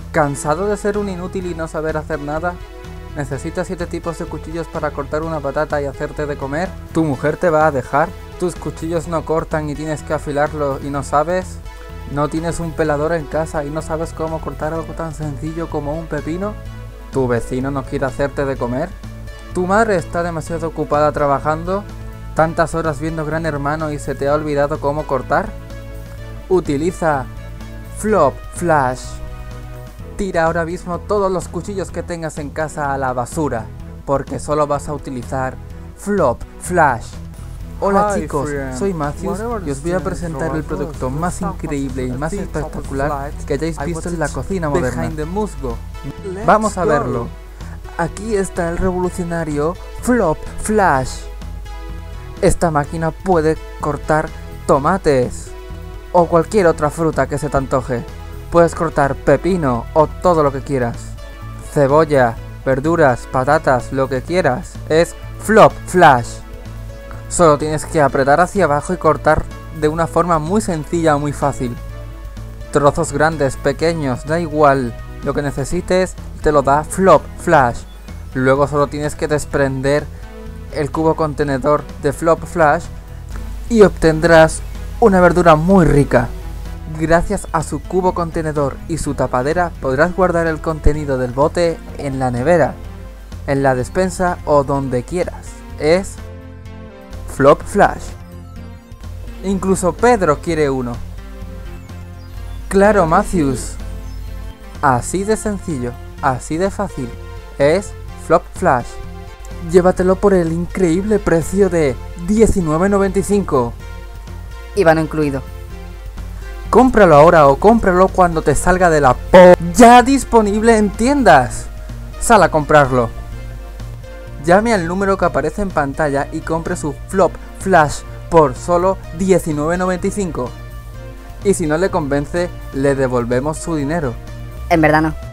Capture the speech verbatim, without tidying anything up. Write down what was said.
¿Cansado de ser un inútil y no saber hacer nada? ¿Necesitas siete tipos de cuchillos para cortar una patata y hacerte de comer? ¿Tu mujer te va a dejar? ¿Tus cuchillos no cortan y tienes que afilarlos y no sabes? ¿No tienes un pelador en casa y no sabes cómo cortar algo tan sencillo como un pepino? ¿Tu vecino no quiere hacerte de comer? ¿Tu madre está demasiado ocupada trabajando? ¿Tantas horas viendo Gran Hermano y se te ha olvidado cómo cortar? Utiliza Flop Flash. Tira ahora mismo todos los cuchillos que tengas en casa a la basura, porque solo vas a utilizar Flop Flash. Hola Hi, chicos, friend. soy Matthews y os voy a presentar el producto más increíble y más espectacular que hayáis visto en la cocina moderna. Vamos a verlo. Aquí está el revolucionario Flop Flash. Esta máquina puede cortar tomates o cualquier otra fruta que se te antoje. Puedes cortar pepino o todo lo que quieras. Cebolla, verduras, patatas, lo que quieras. Es Flop Flash. Solo tienes que apretar hacia abajo y cortar de una forma muy sencilla o muy fácil. Trozos grandes, pequeños, da igual. Lo que necesites te lo da Flop Flash. Luego solo tienes que desprender el cubo contenedor de Flop Flash y obtendrás una verdura muy rica. Gracias a su cubo contenedor y su tapadera podrás guardar el contenido del bote en la nevera, en la despensa o donde quieras. Es Flop Flash. Incluso Pedro quiere uno. Claro, Matthews. Así de sencillo, así de fácil. Es Flop Flash. Llévatelo por el increíble precio de diecinueve noventa y cinco. I V A no incluido. Cómpralo ahora o cómpralo cuando te salga de la po... Ya disponible en tiendas. Sal a comprarlo. Llame al número que aparece en pantalla y compre su Flop Flash por solo diecinueve noventa y cinco. Y si no le convence, le devolvemos su dinero. En verdad no.